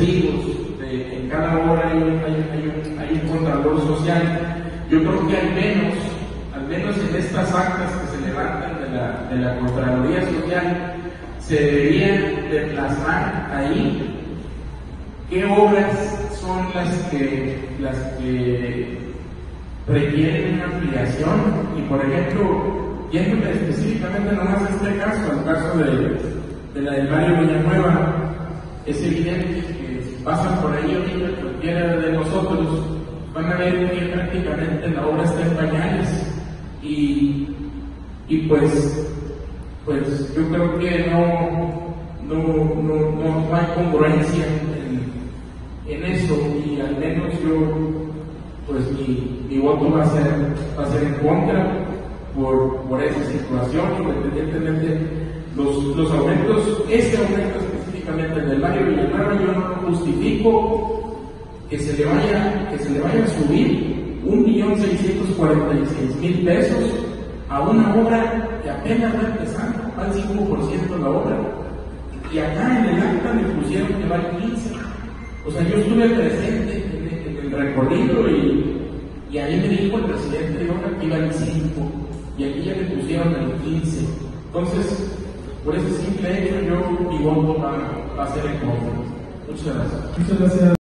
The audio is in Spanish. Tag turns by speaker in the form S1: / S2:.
S1: testigos, en cada obra hay un contralor social. Yo creo que al menos en estas actas que se levantan de la Contraloría Social, se deberían de plasmar ahí qué obras son las que requieren una ampliación. Y por ejemplo, yéndome específicamente nomás a este caso, al caso de la del barrio Villanueva, es evidente que si pasan por ahí ahorita cualquiera de nosotros, van a ver que prácticamente la obra está en pañales. Y pues yo creo que no hay congruencia en eso, y al menos yo, pues mi voto va a ser en contra por esa situación, independientemente los aumentos. Este aumento específicamente del barrio Villanueva, yo no justifico que se le vaya a subir 1.646.000 pesos a una obra que apenas va empezando, va al 5% la obra, y acá en el acta me pusieron que va al 15%. O sea, yo estuve presente en el recorrido y ahí me dijo el presidente de obra que iba al 5%, y aquí ya me pusieron el 15%. Entonces, por ese simple hecho, mi voto va a ser en contra. Muchas gracias.
S2: Muchas gracias.